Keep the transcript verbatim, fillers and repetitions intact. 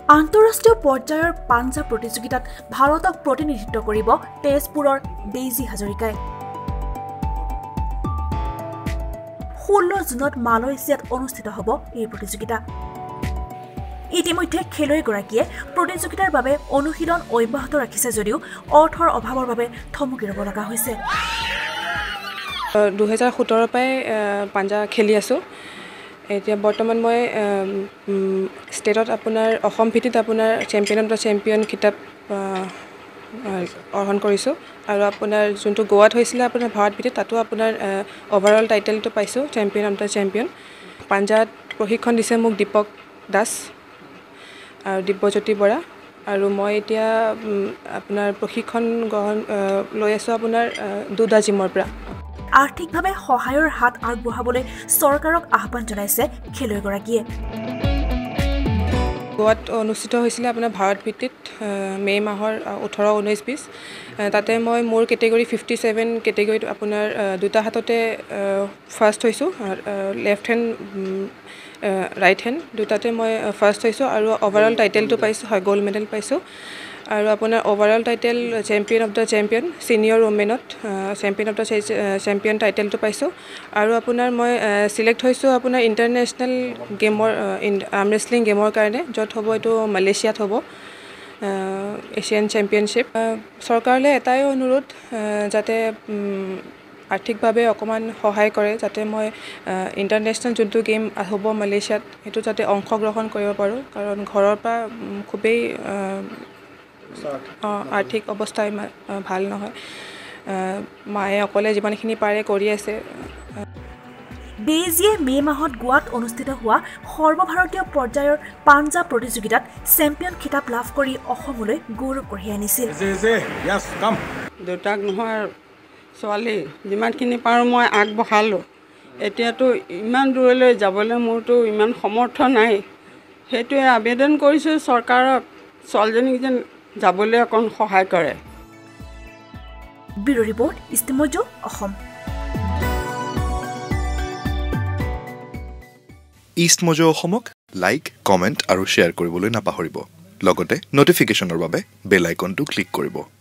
আন্তঃৰাষ্ট্ৰীয় পৰ্যায়ৰ পাঞ্জা প্ৰতিযোগিতাত ভাৰতক প্ৰতিনিধিত্ব কৰিব তেজপুৰৰ ডেইজি হাজৰিকাই। ষোল্ল জুনত মালয়েছিয়াত অনুষ্ঠিত হ'ব এই প্ৰতিযোগিতা। ইতিমধ্যে খেলুৱৈগৰাকীয়ে প্ৰতিযোগিতাৰ বাবে অনুশীলন অব্যাহত ৰাখিছে যদিও অৰ্থৰ অভাৱৰ বাবে থমকি ৰ'ব লগা হৈছে। দুহেজাৰ সোতৰ পৰাই পাঞ্জা খেলি আছোঁ। এতিয়া বৰ্তমান মই ষ্টেটত আপোনাৰ অসম ভিত্তিত আপোনাৰ চেম্পিয়ন অফ দ্য চেম্পিয়ন কিতাপ অৰ্জন কৰিছোঁ আৰু আপোনাৰ যোনটো গোৱাত হৈছিলে আপোনাৰ ভাৰত ভিত্তিত তাতো আপোনাৰ অভাৰঅল টাইটেলটো পাইছোঁ চেম্পিয়ন অফ দ্য চেম্পিয়ন। পাঞ্জাত প্ৰশিক্ষণ দিছে মোক দীপক দাস আৰু দিব্যজ্যোতি বৰা আৰু মই এতিয়া আপোনাৰ প্ৰশিক্ষণ গ্ৰহণ লৈ আছোঁ আপোনাৰ দুটা জিমৰ পৰা। আৰ্থিকভাৱে সহায়ৰ হাত আগবঢ়াবলৈ চৰকাৰক আহ্বান জনাইছে খেলুৱৈগৰাকীয়ে। গোৱাত অনুষ্ঠিত হৈছিলে আপোনাৰ ভাৰত ভিত্তিত মে' মাহৰ ওঠৰ ঊনৈছ বিছ তাতে মই মোৰ কেটেগৰী ফিফটি ছেভেন কেটেগৰীত আপোনাৰ দুটা হাততে ফাৰ্ষ্ট হৈছোঁ, লেফ্ট হেণ্ড ৰাইট হেণ্ড দুটাতে মই ফাৰ্ষ্ট হৈছোঁ আৰু অভাৰঅল টাইটেলটো পাইছোঁ, হয় গ'ল্ড মেডেল পাইছোঁ আৰু আপোনাৰ overall title champion of the champion senior ওমেনত চেম্পিয়ন অফ দ্য চেম্পিয়ন টাইটেলটো পাইছোঁ আৰু আপোনাৰ মই চিলেক্ট হৈছোঁ আপোনাৰ ইণ্টাৰনেশ্যনেল গেমৰ আৰ্ম ৰেচলিং গেমৰ কাৰণে, য'ত হ'ব এইটো মালয়েছিয়াত হ'ব এছিয়ান চেম্পিয়নশ্বিপ। চৰকাৰলৈ এটাই অনুৰোধ যাতে আৰ্থিকভাৱে অকণমান সহায় কৰে যাতে মই ইণ্টাৰনেশ্যনেল যোনটো গেম হ'ব মালয়েছিয়াত সেইটো যাতে অংশগ্ৰহণ কৰিব পাৰোঁ, কাৰণ ঘৰৰ পৰা খুবেই আৰ্থিক অৱস্থা ইমান ভাল নহয়। মায়ে অকলে যিমানখিনি পাৰে কৰি আছে। ডেইজিয়ে মে' মাহত গোৱাত অনুষ্ঠিত হোৱা সৰ্বভাৰতীয় পৰ্যায়ৰ পাঞ্জা প্ৰতিযোগিতাত চেম্পিয়ন খিতাপ লাভ কৰি অসমলৈ গৌৰৱ কঢ়িয়াই আনিছিল। দেউতাক নহয় ছোৱালী যিমানখিনি পাৰোঁ মই আগবঢ়ালোঁ। এতিয়াতো ইমান দূৰলৈ যাবলৈ মোৰতো ইমান সমৰ্থ নাই, সেইটোৱে আবেদন কৰিছোঁ চৰকাৰক ছোৱালীজনীক যেন যাবলৈ অকণ সহায় কৰে। Bureau' report EastMojo Assam. EastMojo অসমক লাইক, কমেণ্ট আৰু শ্বেয়াৰ কৰিবলৈ নাপাহৰিব। লগতে নটিফিকেশ্যনৰ বাবে বেল আইকনটো ক্লিক কৰিব।